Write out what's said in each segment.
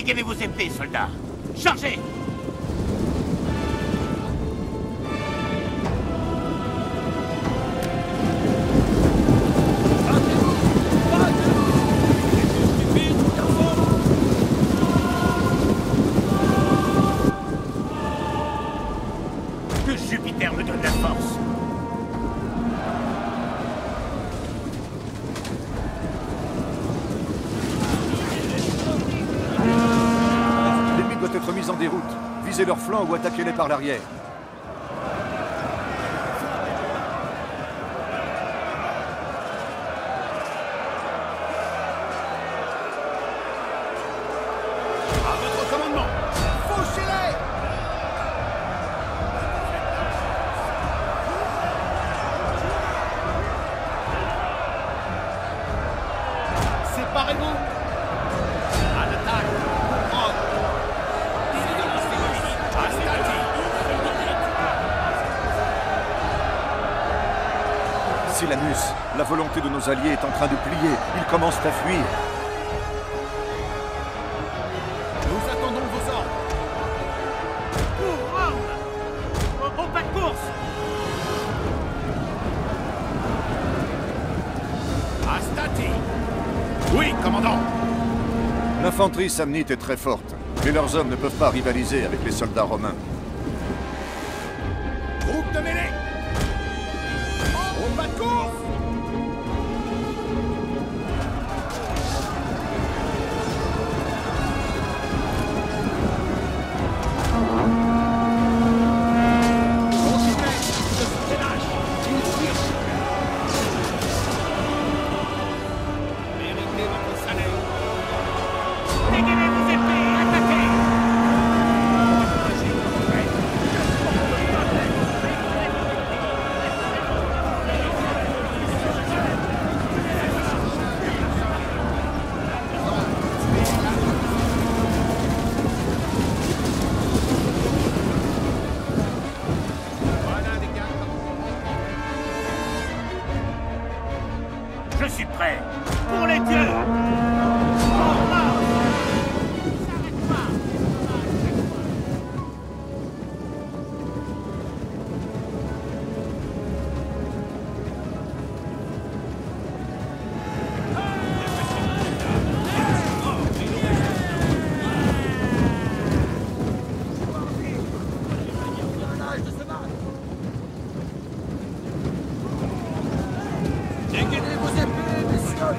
Dégainez vos épées, soldats. Chargez! Que Jupiter me donne la force. L'ennemi doit être mis en déroute. Visez leur flanc ou attaquez-les par l'arrière. À votre commandement! Fauchez-les! Séparez-vous! À l'attaque! Silanus, la volonté de nos alliés est en train de plier. Ils commencent à fuir. Nous attendons vos ordres! Pour Rome! Au pas de course! Astati! Oui, commandant! L'infanterie samnite est très forte, mais leurs hommes ne peuvent pas rivaliser avec les soldats romains. Groupe de mêlée! Au pas de course! Continuez! De soutenage! Ils tirent! Méritez votre salaire! Dégainez vos épées et attaquez! Voilà les gars! Je suis prêt. Pour les dieux! En marche! S'arrête pas! Dégainez vos épées, messieurs!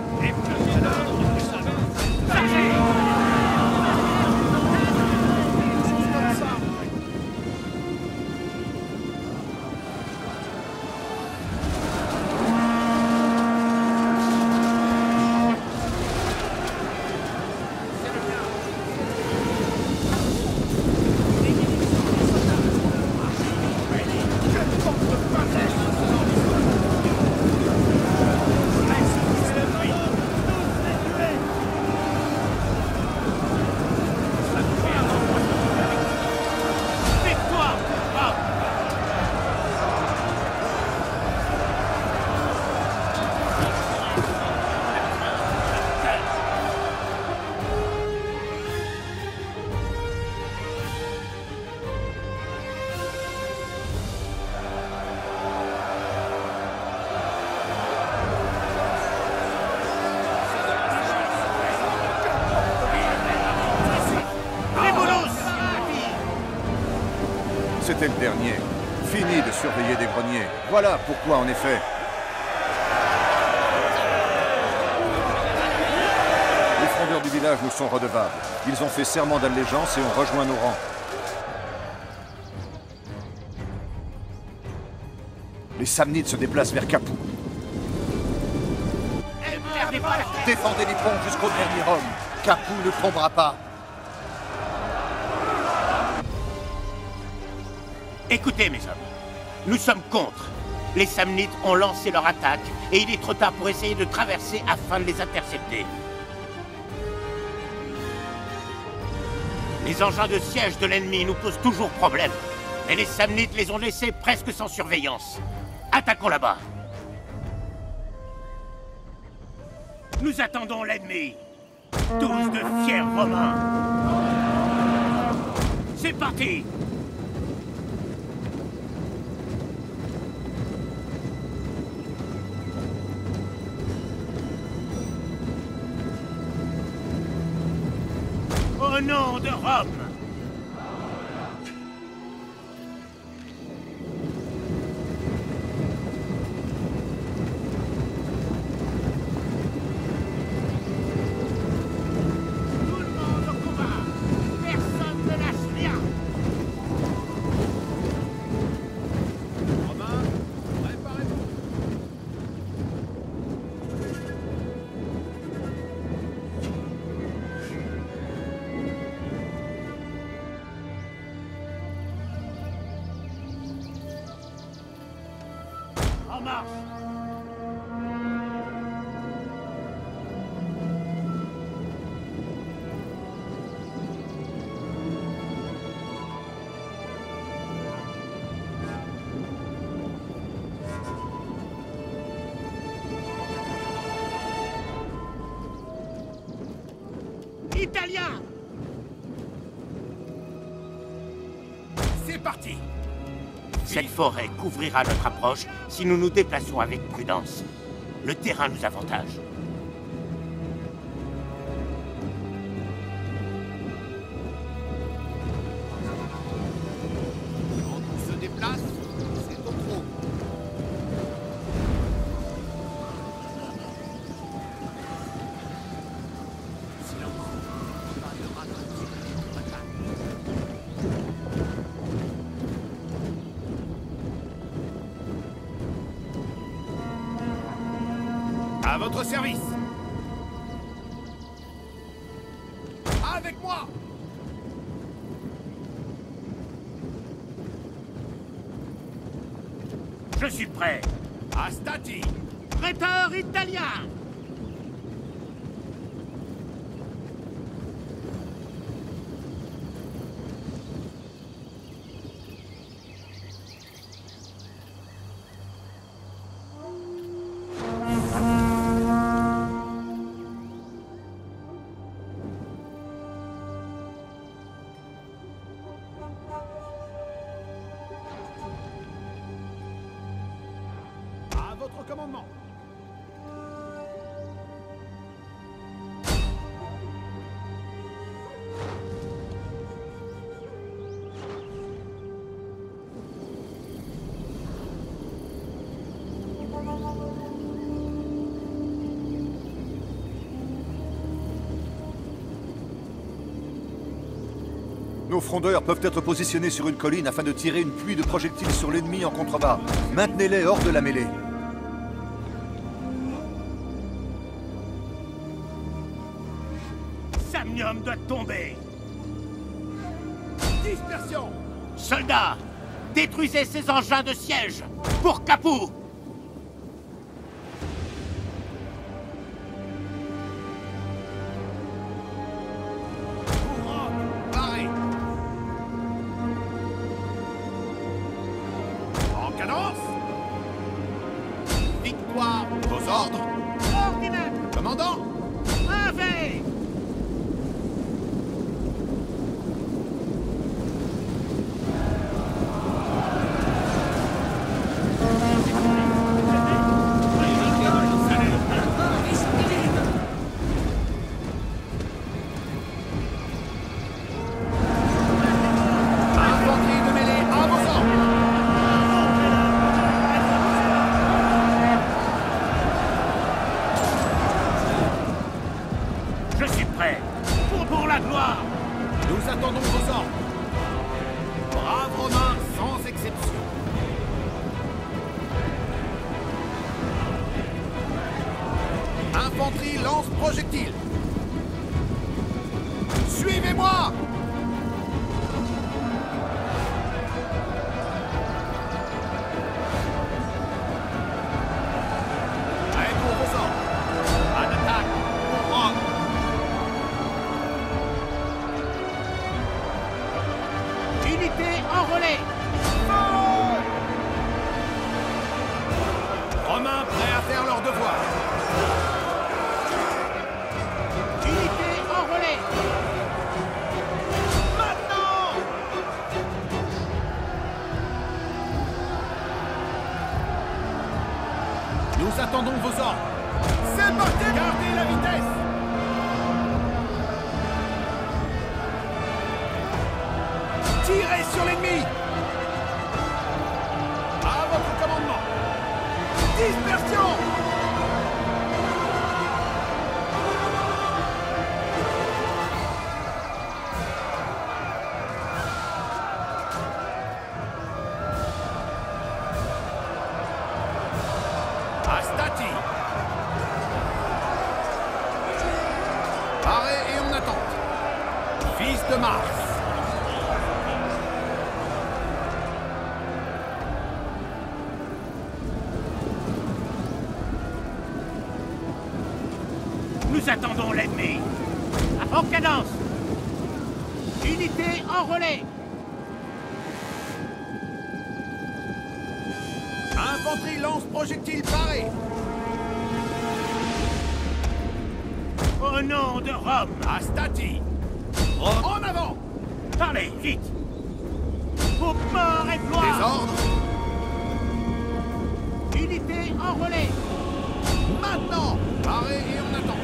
Victoire pour Rome! Révolus! C'était le dernier. Fini de surveiller des greniers. Voilà pourquoi, en effet. Les frondeurs du village nous sont redevables. Ils ont fait serment d'allégeance et ont rejoint nos rangs. Les Samnites se déplacent vers Capoue. Perdez pas la tête! Défendez les ponts jusqu'au dernier homme. Capoue ne tombera pas. Écoutez, mes hommes, nous sommes contre. Les Samnites ont lancé leur attaque et il est trop tard pour essayer de traverser afin de les intercepter. Les engins de siège de l'ennemi nous posent toujours problème. Et les Samnites les ont laissés presque sans surveillance. Attaquons là-bas. Nous attendons l'ennemi. Tous de fiers Romains. C'est parti! Au nom de Rome! Tout le monde au combat! Personne ne lâche rien! Romain, préparez-vous. En marche! Italien! C'est parti. Cette forêt couvrira notre approche si nous nous déplaçons avec prudence. Le terrain nous avantage. Quand on se déplace, c'est au trop. Silence. Pas de ralentir. Attaque. À votre service. Avec moi. Je suis prêt. Astati. Prêteur italien! À votre commandement. Nos frondeurs peuvent être positionnés sur une colline afin de tirer une pluie de projectiles sur l'ennemi en contrebas. Maintenez-les hors de la mêlée. Samnium doit tomber! Dispersion. Soldats, détruisez ces engins de siège! Pour Capoue! Courant. Barré. En cadence. Victoire. Vos ordres. Ordinaire! Commandant. Ave! Infanterie de mêlée à vos ordres. Je suis prêt! Pour la gloire! Nous attendons vos ordres. Braves Romains sans exception. Infanterie lance projectile. Suivez-moi. Prêt pour vos ordres. En attaque pour Rome. Unité en relais! Romains prêts à faire leur devoir. Unité Nous attendons vos ordres. C'est parti! Gardez la vitesse! Tirez sur l'ennemi! À votre commandement! Dispersion! Astati! Paré et en attente. Fils de Mars. Nous attendons l'ennemi. En cadence. Unité en relais. Infanterie lance-projectile paré. Au nom de Rome. Astati. En avant. Parlez, vite. Pour mort et gloire. Des ordres. Unité en relais. Maintenant. Paré et en attente.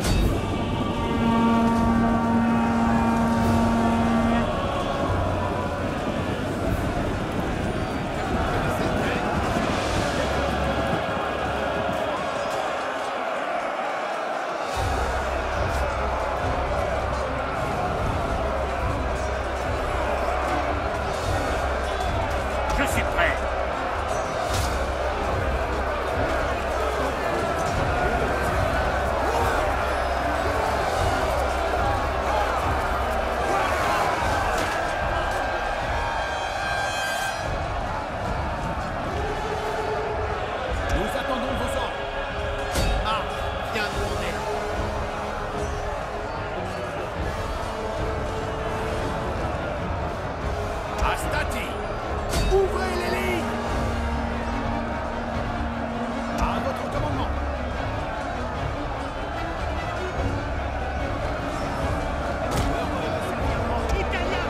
Je suis prêt. Nous attendons vos ordres. Mars, viens nous en aide. Astati. Ouvrez les lignes. À votre commandement. Italien.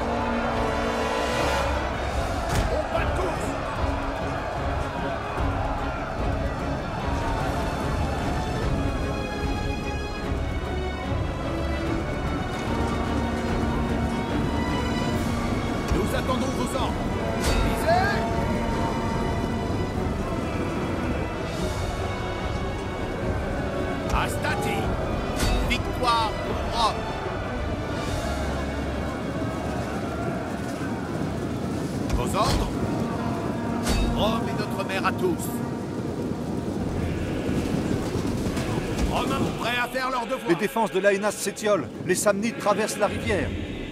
On bat tous. Nous attendons vos ordres. Visez. Astati. Victoire pour Rome. Vos ordres. Rome est notre mère à tous. Romains prêts à faire leur devoir. Les défenses de l'Aenas s'étiolent. Les Samnites traversent la rivière.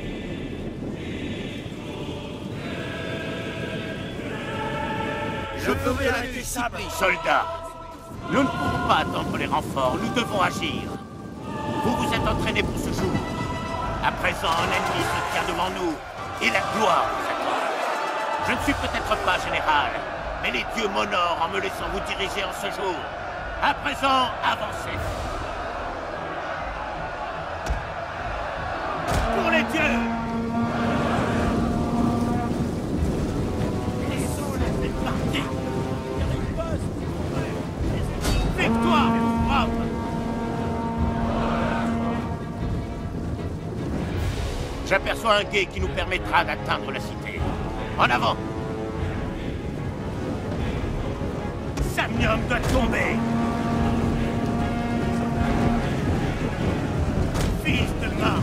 Je veux la discipline. Soldats, nous ne pouvons pas attendre les renforts, nous devons agir. Vous vous êtes entraînés pour ce jour. À présent, un ennemi se tient devant nous, et la gloire vous attend. Je ne suis peut-être pas général, mais les dieux m'honorent en me laissant vous diriger en ce jour. À présent, avancez. Pour les dieux! Laissons-les partir. Victoire, Rome! J'aperçois un guet qui nous permettra d'atteindre la cité. En avant! Samnium doit tomber! Fils de Mars!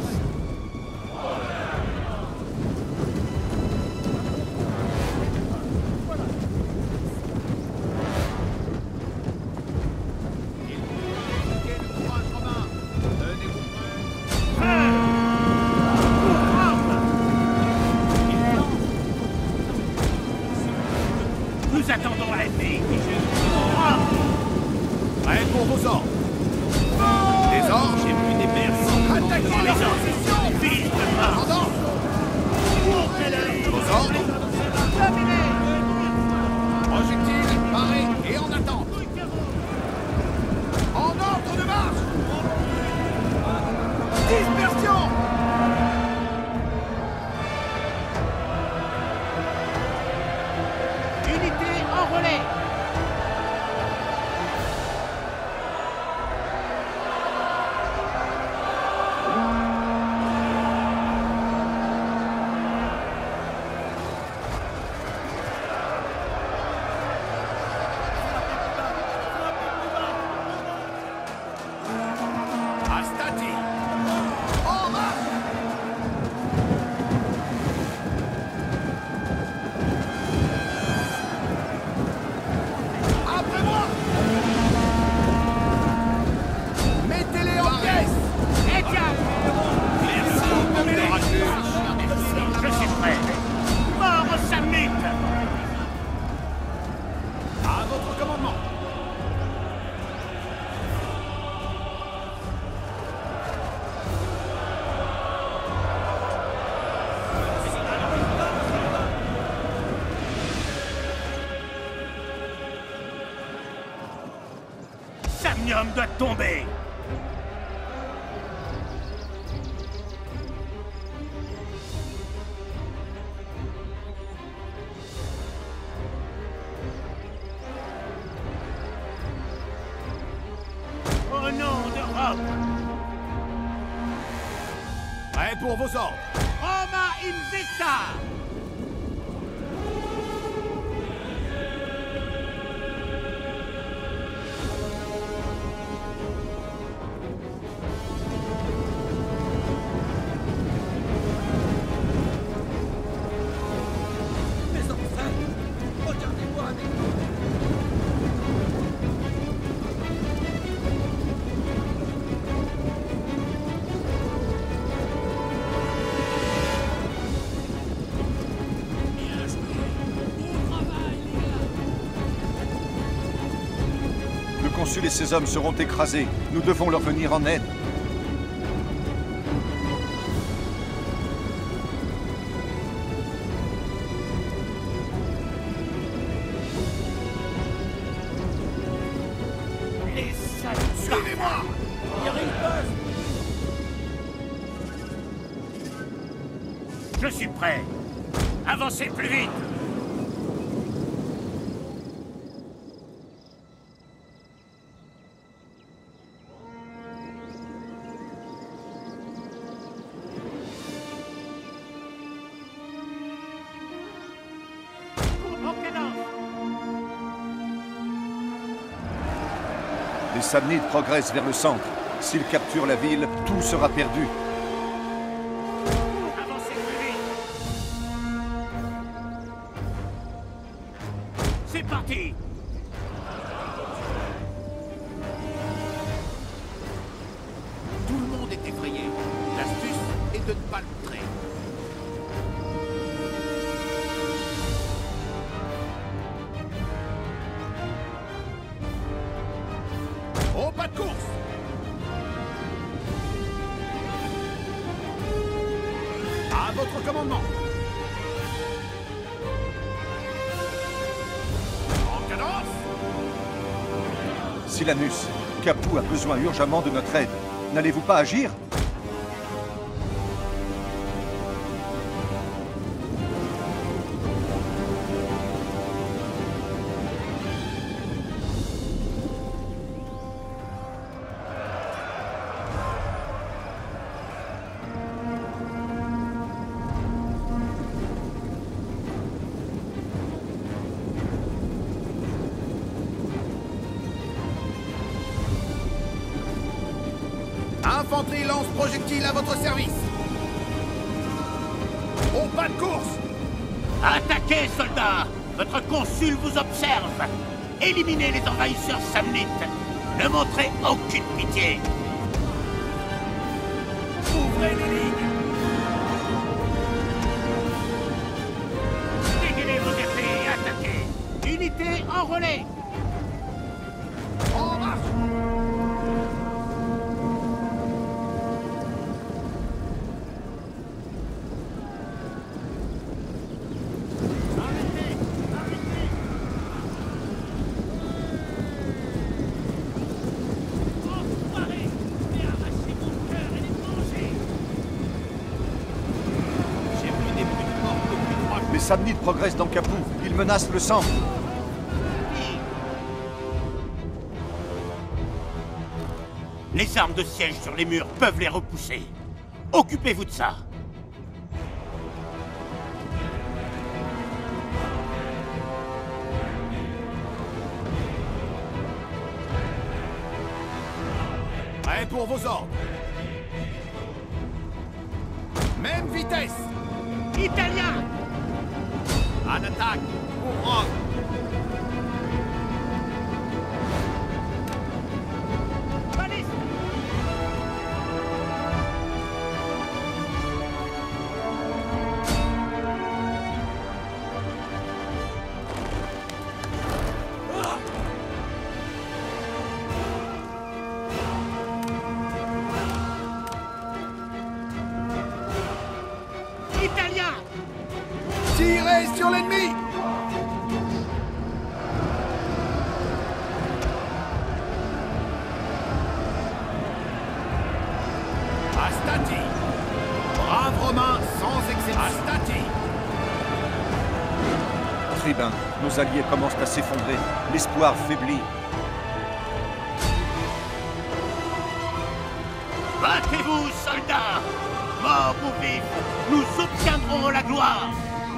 Nous attendons l'ennemi. Prêts pour vos ordres. Des ordres, j'ai vu des mers. Attaquez Les la ordres. position. Fils de Mars! Commandant. Vos ordres. Projectile, paré et en attente. En ordre de marche. Dispersion. Unité en relais! Samnium doit tomber. Au nom de Rome. Prêt pour vos ordres. Roma Invicta. Le consul et ses hommes seront écrasés. Nous devons leur venir en aide. Les salauds. Suivez-moi. Je suis prêt. Avancez plus vite. En cadence. Les Samnites progressent vers le centre. S'ils capturent la ville, tout sera perdu. Avancez plus vite. C'est parti. Tout le monde est effrayé. L'astuce est de ne pas le montrer. Au pas de course. À votre commandement. En cadence. Silanus, Capoue a besoin urgemment de notre aide. N'allez-vous pas agir? Infanterie lance-projectile à votre service. Au pas de course. Attaquez, soldats. Votre consul vous observe. Éliminez les envahisseurs samnites. Ne montrez aucune pitié. Ouvrez les lignes. Dégainez vos épées et attaquez. Unité en relais. En marche. J'ai vu des brutes mortes depuis 3 jours. Les Samnites progressent dans Capoue. Ils menacent le centre. Les armes de siège sur les murs peuvent les repousser. Occupez-vous de ça. Prêt pour vos ordres. Même vitesse. Italien. En attaque pour Rome. Baliste. Italien. Tirez sur l'ennemi. Tribun, nos alliés commencent à s'effondrer. L'espoir faiblit. Battez-vous, soldats! Morts ou vifs, nous obtiendrons la gloire!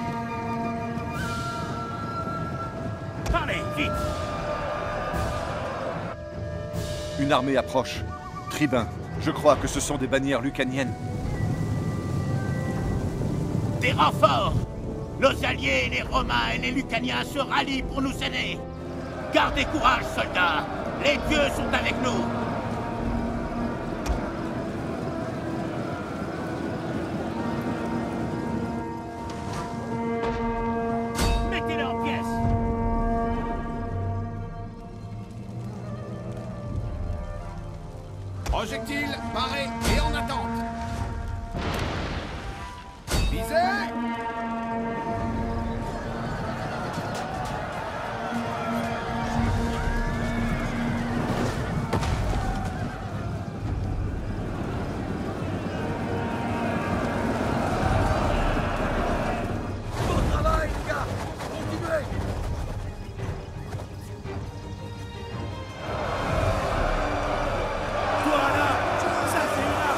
Allez, vite! Une armée approche. Tribun, je crois que ce sont des bannières lucaniennes. Des renforts! Nos alliés, les Romains et les Lucaniens, se rallient pour nous aider! Gardez courage, soldats! Les dieux sont avec nous! Mettez-les en pièces! Projectile, paré et en attente. Visez! Bon travail, les gars! Continuez! Toi là! Ça c'est là!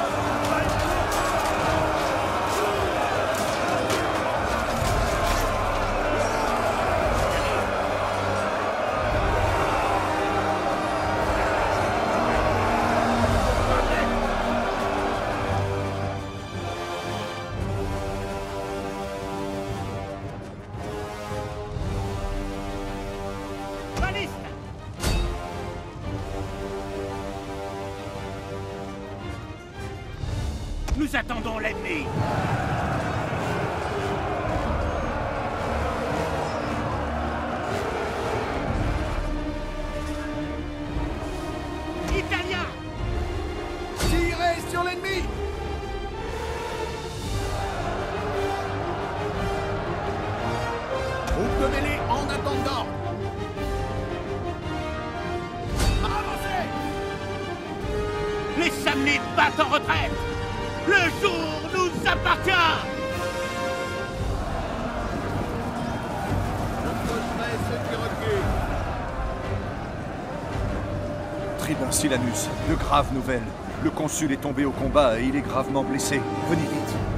Baliste! Nous attendons l'ennemi! Italien! Tirez sur l'ennemi! Groupe de mêlée en attente d'ordre. Avancez! Les Samnites battent en retraite! Le jour nous appartient! Je poserai ceux qui reculent. Tribun Silanus, de graves nouvelles. Le consul est tombé au combat et il est gravement blessé. Venez vite.